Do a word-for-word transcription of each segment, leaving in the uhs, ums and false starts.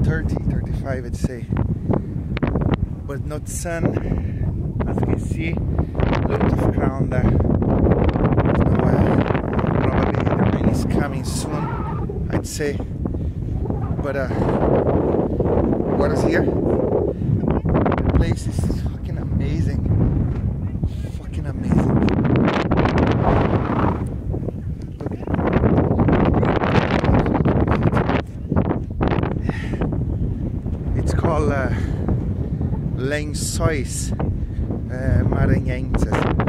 thirty, thirty-five, I'd say. But not sun, as you can see. A lot of ground there. No, uh, probably the rain is coming soon, I'd say. But uh, what is here? The place is fucking amazing. Fucking amazing. It's called uh, Lençóis, uh, maranhenses.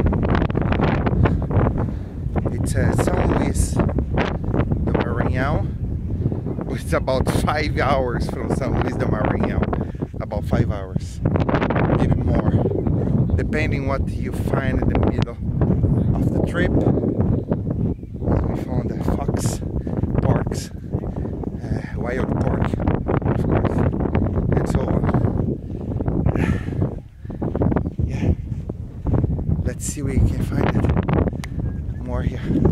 It's uh, São Luís do Maranhão. It's about five hours from São Luís do Maranhão. About five hours, even more, depending what you find in the middle of the trip. We found the fox parks, uh, wild pork, of course, and so on. Yeah, let's see where you can find it more here.